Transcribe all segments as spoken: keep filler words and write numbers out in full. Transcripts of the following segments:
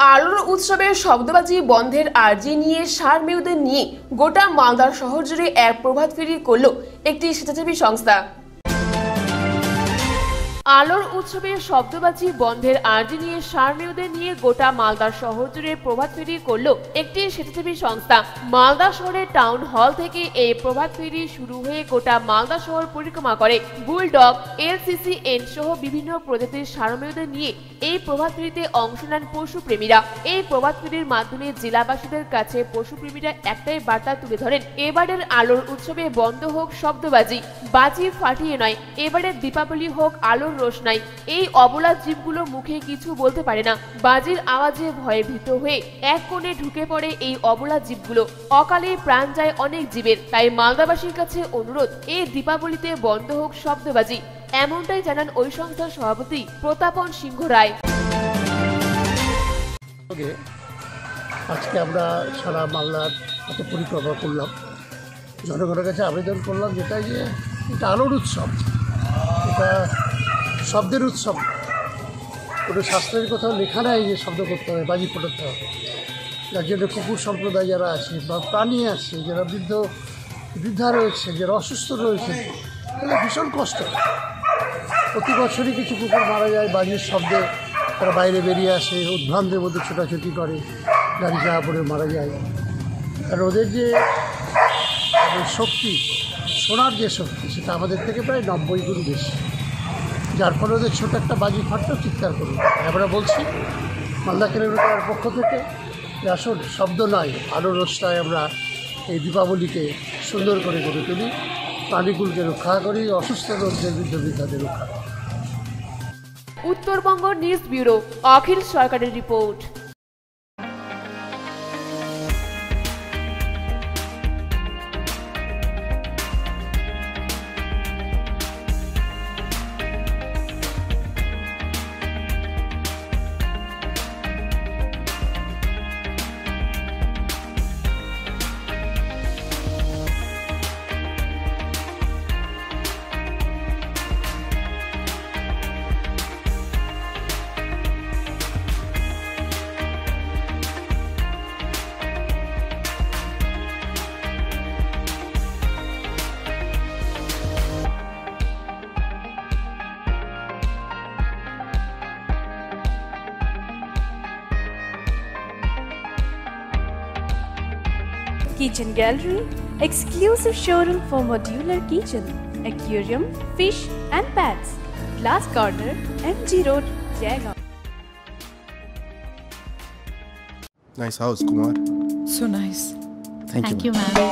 আলোর উৎসবের শব্দবাজি বন্ধের আর্জি নিয়ে সার মেয়েদের নিয়ে গোটা মালদার শহর জুড়ে এক প্রভাত ফেরি করল একটি স্বেচ্ছাসেবী সংস্থা। আলোর উৎসবের শব্দবাজি বন্ধের আর্জি নিয়ে সার মেয়েদের নিয়ে গোটা মালদার শহর জুড়ে প্রভাত ফেরি করল একটি স্বেচ্ছাসেবী সংস্থা। মালদা শহরের টাউন হল থেকে এই প্রভাত ফেরি শুরু হয়ে গোটা মালদা শহর পরিক্রমা করে। বুলডগ, এলসিসিএন সহ বিভিন্ন প্রজাতির সার মেয়েদের নিয়ে এই প্রভাত ফেরিতে অংশ নেন পশুপ্রেমীরা। এই প্রভাত ফেরির মাধ্যমে জেলাবাসীদের কাছে পশুপ্রেমীরা একটাই বার্তা তুলে ধরেন, এবারের আলোর উৎসবে বন্ধ হোক শব্দবাজি, বাজি ফাটিয়ে নয়, এবারের দীপাবলি হোক আলোর রোশনাই। এই অবলা জীবগুলো মুখে কিছু বলতে পারে না, বাজির আওয়াজে ভয়ে ভীত হয়ে এক কোণে ঢুকে পড়ে এই অবলা জীবগুলো। অকালে প্রাণ যায় অনেক জীবের, তাই মালদাবাসীর কাছে অনুরোধ, এই দীপাবলিতে বন্ধ হোক শব্দবাজি। এমনটাই জানান ওই সংস্থার সভাপতি প্রতাপন সিংহ রায়। আজকে আমরা সারা মালদার একটা পরিক্রমা করলাম, জনগণের কাছে আবেদন করলাম যেটা যে এটা আলোর উৎসব, এটা শব্দের উৎসব। কোনো শাস্ত্রের কোথাও লেখা নাই যে শব্দ করতে হবে, বাজি ফোটাতে হবে। যার জন্য কুকুর সম্প্রদায় যারা আছে বা প্রাণী আছে, যারা বৃদ্ধ বৃদ্ধা রয়েছে, যারা অসুস্থ রয়েছে, তাদের ভীষণ কষ্ট। প্রতি বছরই কিছু কুকুর মারা যায় বাজির শব্দে, তারা বাইরে বেরিয়ে আসে, উদ্ভ্রান্তের মধ্যে ছোটাছুটি করে, গাড়ি চাপা পড়ে মারা যায়। আর ওদের যে শক্তি, শোনার যে শক্তি, সেটা আমাদের থেকে প্রায় নব্বই গুণ বেশি, যার ফলে ওদের ছোটো একটা বাজি ফাটলেও চিৎকার করুন। আমরা বলছি মালদা কেলেঙ্কারির পক্ষ থেকে যে আসল শব্দ নয়, আলো রোশনায় আমরা এই দীপাবলিকে সুন্দর করে গড়ে তুলি, প্রাণীগুলোকে রক্ষা করি, অসুস্থ রোগদের বিরুদ্ধে বৃদ্ধাদের রক্ষা করি। উত্তরবঙ্গ নিউজ ব্যুরো, অখিল সরকারের report. Kitchen Gallery, exclusive showroom for modular kitchen, aquarium, fish and pets. Glass Corner, M G Road, Jaigaon. Nice house, Kumar. So nice. Thank, Thank you, you, ma'am.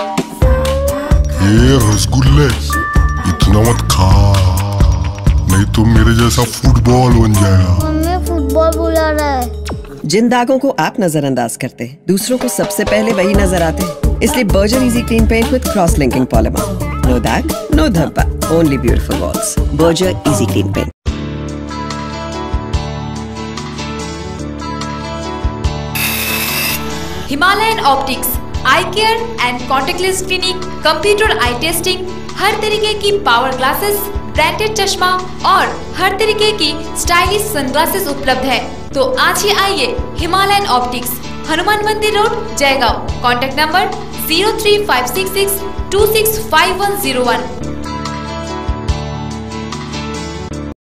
ये रसगुल्ले इतना मत खा, नहीं तो मेरे जैसा फुटबॉल बन जाएगा। मम्मी फुटबॉल बुला रहा है। जिन दागों को आप नजरअंदाज करते हैं, दूसरों को सबसे पहले वही नजर आते हैं। इसलिए Berger easy clean paint with cross linking polymer. No दाग, नो धब्बा, only beautiful walls. Berger easy clean paint. Himalayan optics, eye care and contactless clinic, computer eye testing, हर तरीके की पावर ग्लासेस, ब्रांडेड चश्मा और हर तरीके की स्टाइलिश सनग्लासेस उपलब्ध है। तो आज ही आइए Himalayan optics, Hanuman Mandir road, Jaigaon. Contact number zero three five six six two six five one zero one.